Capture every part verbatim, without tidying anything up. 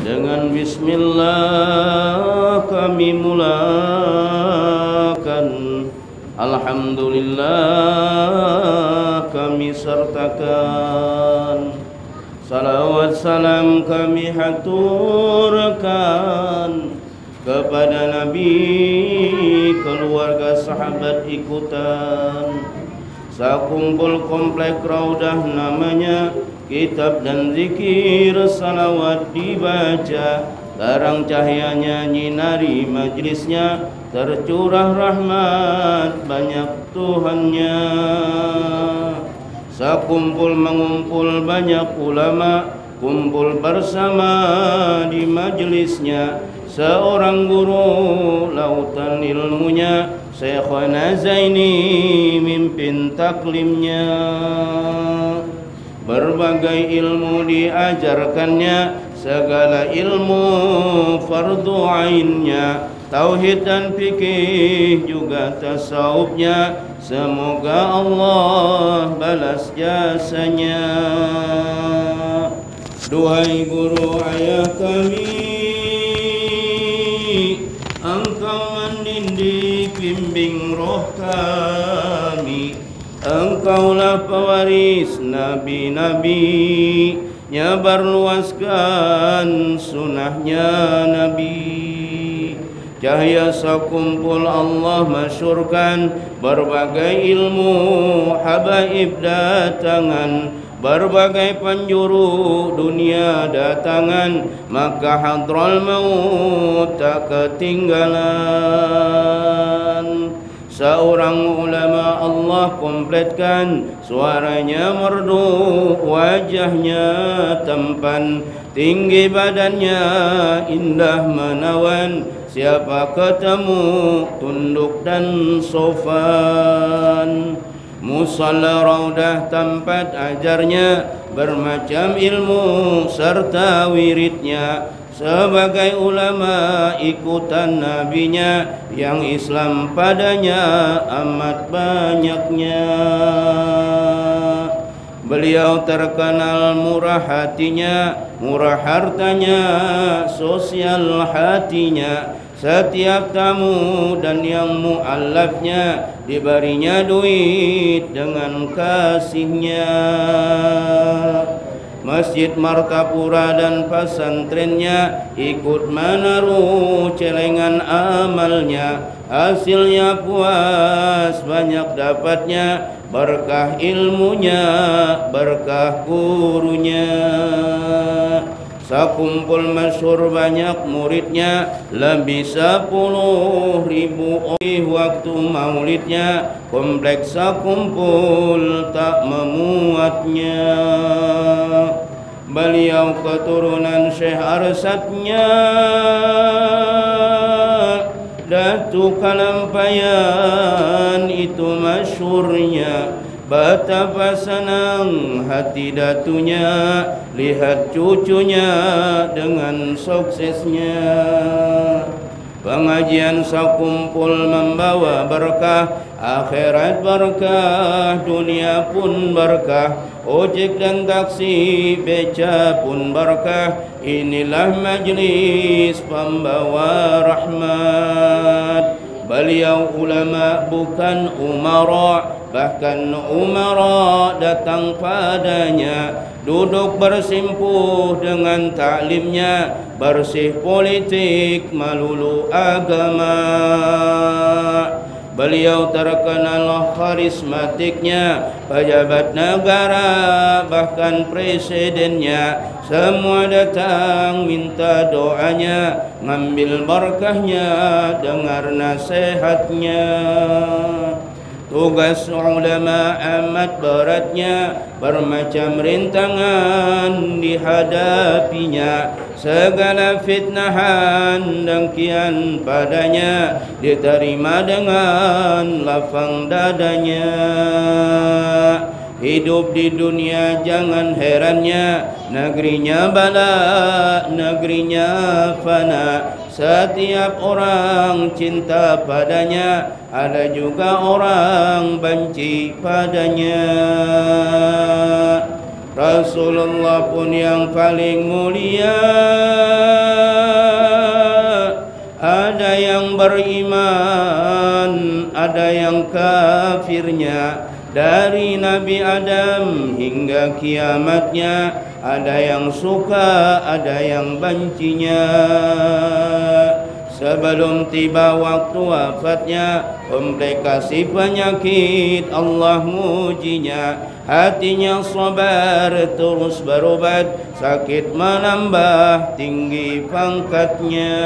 Dengan bismillah kami mulakan, alhamdulillah kami sertakan, salawat salam kami haturkan kepada Nabi, keluarga, sahabat ikutan, sakumpul komplek Raudah namanya, kitab dan zikir salawat dibaca, terang cahayanya nyinari majlisnya, tercurah rahmat banyak Tuhannya. Sakumpul mengumpul banyak ulama, kumpul bersama di majlisnya, seorang guru lautan ilmunya, Syekhana Zaini mimpin taklimnya. Berbagai ilmu diajarkannya, segala ilmu fardu ainnya, tauhid dan fikih juga tasawufnya. Semoga Allah balas jasanya. Duhai guru ayah kami, engkau mendidik bimbing roh kami, engkaulah pewaris nabi-nabi, nyebar luaskan sunnahnya Nabi. Cahaya sakumpul Allah masyurkan, berbagai ilmu habaib datangan, berbagai penjuru dunia datangan, maka hadral maut tak ketinggalan. Seorang ulama Allah kompletkan, suaranya merdu, wajahnya tampan, tinggi badannya indah menawan, siapa ketemu tunduk dan sofan. Musalla Raudah tempat ajarnya, bermacam ilmu serta wiridnya, sebagai ulama ikutan nabinya, yang Islam padanya amat banyaknya. Beliau terkenal murah hatinya, murah hartanya, sosial hatinya. Setiap tamu dan yang mu'allafnya diberinya duit dengan kasihnya. Masjid Martapura dan pesantrennya ikut menaruh celengan amalnya, hasilnya puas banyak dapatnya, berkah ilmunya, berkah gurunya. Sakumpul masyhur banyak muridnya, lebih sepuluh ribu waktu maulidnya, kompleks sakumpul tak memuatnya. Beliau keturunan Syekh Arsadnya, Datuk Kalampayan itu masyhurnya. Betapa senang hati datunya lihat cucunya dengan suksesnya. Pengajian sakumpul membawa berkah, akhirat berkah, dunia pun berkah. Ojek dan taksi, beca pun berkah. Inilah majlis pembawa rahmat. Beliau ulama bukan umara, bahkan umara datang padanya, duduk bersimpuh dengan taklimnya, bersih politik melulu agama. Beliau terkenal karismatiknya, pejabat negara bahkan presidennya, semua datang minta doanya, ngambil berkahnya, dengar nasihatnya. Tugas ulama amat beratnya, bermacam rintangan dihadapinya, segala fitnahan dengkian padanya diterima dengan lapang dadanya. Hidup di dunia jangan herannya, negerinya bala, negerinya fana. Setiap orang cinta padanya, ada juga orang benci padanya. Rasulullah pun yang paling mulia beriman, ada yang kafirnya. Dari Nabi Adam hingga kiamatnya, ada yang suka, ada yang bencinya. Sebelum tiba waktu wafatnya, komplikasi penyakit Allah mujinya. Hatinya sabar terus berobat, sakit menambah tinggi pangkatnya.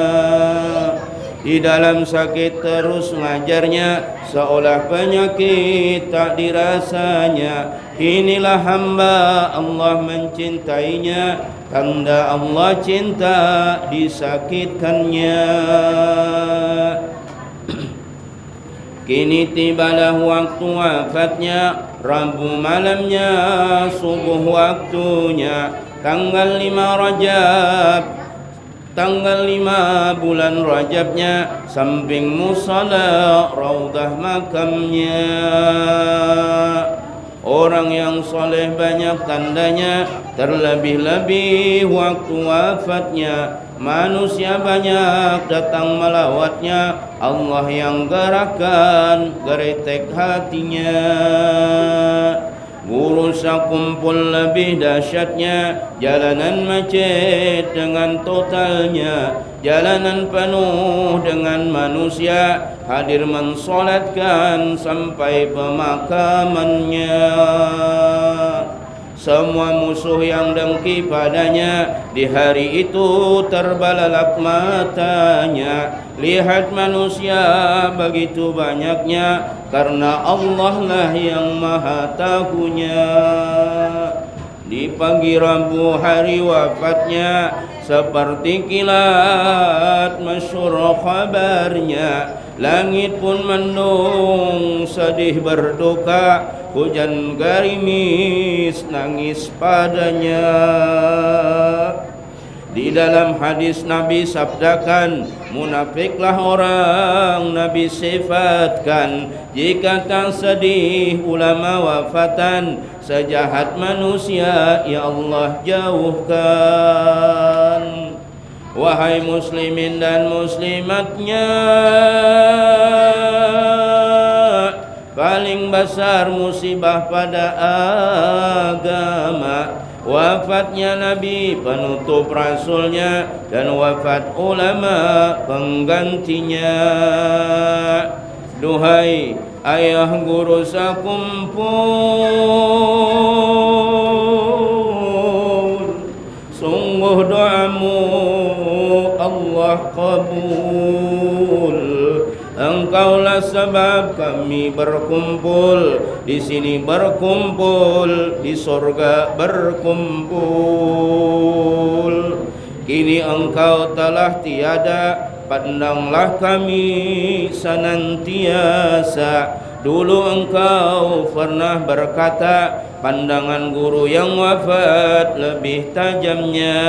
Di dalam sakit terus ngajarnya, seolah penyakit tak dirasanya. Inilah hamba Allah mencintainya, tanda Allah cinta disakitkannya. Kini tibalah waktu wafatnya, Rabu malamnya, subuh waktunya, tanggal lima Rajab. Tanggal lima bulan Rajabnya, samping musala raudah makamnya. Orang yang soleh banyak tandanya, terlebih-lebih waktu wafatnya. Manusia banyak datang melawatnya, Allah yang gerakkan geretek hatinya. Urusan kumpul lebih dahsyatnya, jalanan macet dengan totalnya. Jalanan penuh dengan manusia, hadir mensolatkan sampai pemakamannya. Semua musuh yang dengki padanya, di hari itu terbelalak matanya. Lihat manusia begitu banyaknya, karena Allah lah yang maha tahunya. Di pagi Rabu hari wafatnya, seperti kilat masyhur kabarnya. Langit pun mendung sedih berduka, hujan gerimis nangis padanya. Di dalam hadis Nabi sabdakan, munafiklah orang Nabi sifatkan. Jika tak sedih ulama wafatan, sejahat manusia ya Allah jauhkan. Wahai muslimin dan muslimatnya, paling besar musibah pada agama wafatnya Nabi penutup rasulnya, dan wafat ulama penggantinya. Duhai ayah guru sakumpul, sungguh doamu Allah kabul. Engkaulah sebab kami berkumpul di sini, berkumpul di surga berkumpul. Kini engkau telah tiada, pandanglah kami senantiasa. Dulu engkau pernah berkata, pandangan guru yang wafat lebih tajamnya.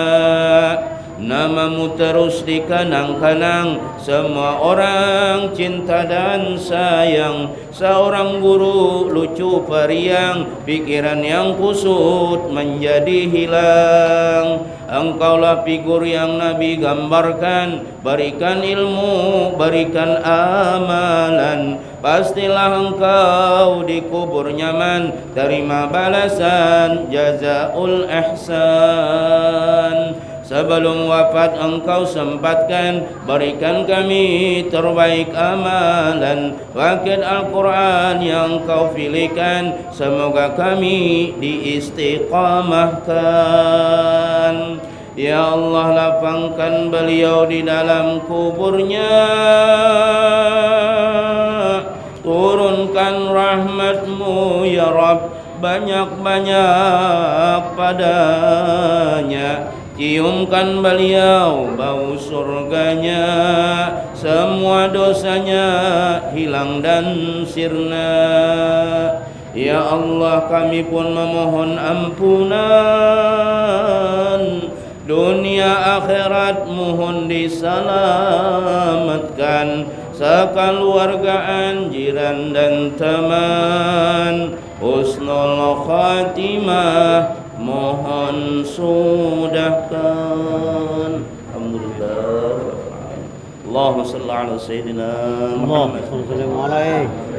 Namamu terus dikenang-kenang, semua orang cinta dan sayang. Seorang guru lucu periang, pikiran yang kusut menjadi hilang. Engkaulah figur yang Nabi gambarkan, berikan ilmu, berikan amalan. Pastilah engkau dikubur nyaman, terima balasan jazaul ihsan. Sebelum wafat engkau sempatkan, berikan kami terbaik amalan. Wakil Al-Quran yang kau pilihkan, semoga kami diistiqamahkan. Ya Allah, lapangkan beliau di dalam kuburnya, turunkan rahmat-Mu ya Rabb banyak-banyak padanya. Ciumkan beliau bau surganya, semua dosanya hilang dan sirna. Ya Allah, kami pun memohon ampunan, dunia akhirat mohon diselamatkan. Sekeluargaan, jiran dan teman, husnul khatimah mohon sudahkan. Alhamdulillah. Allahumma salli ala sayyidina اللهم Muhammad. صل وسلم عليه